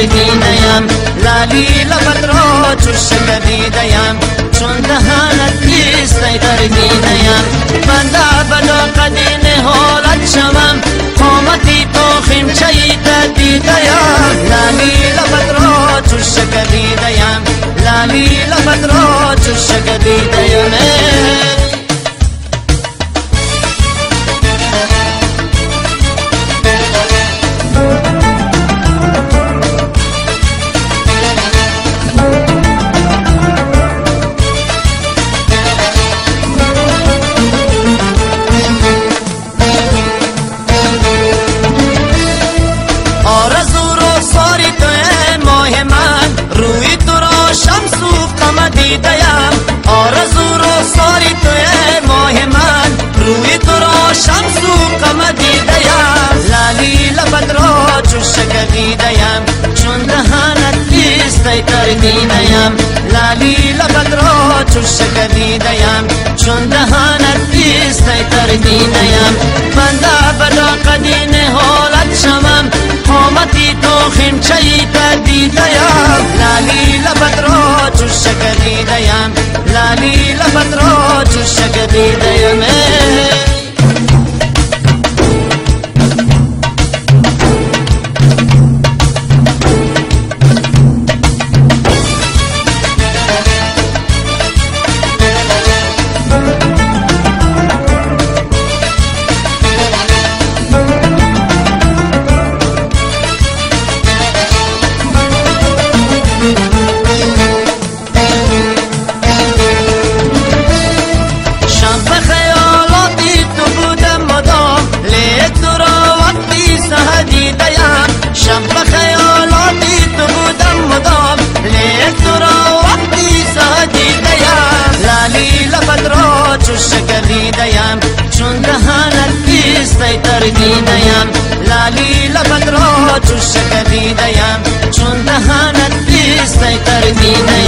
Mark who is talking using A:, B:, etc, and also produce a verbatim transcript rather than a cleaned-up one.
A: دینیم لالی لبت را چشک دیدیم چون دهانت نیست در دینیم بنده بدا قدین حالت شوم قامتی تو خیمچهی دیدیم لالی لبت را چشک دیدیم لالی لبت را چشک دیدیم آرزو رو ساری توی ماه من روی تو را شمس و قمر دیدیم لالی لبت را چشک دیدیم چون دهانت نیست در دینیم لالی لبت را چشک دیدیم چون دهانت نیست در دینیم بنده بدا قدین حالت شوم قامتی تو خیمچهی دیدیم لالی لبت را چشک دیدیم لالی لبت را چشک دیدیم چون دهانت نیست در دینیم لالی لبت را چشک دیدیم چون دهانت نیست در دینیم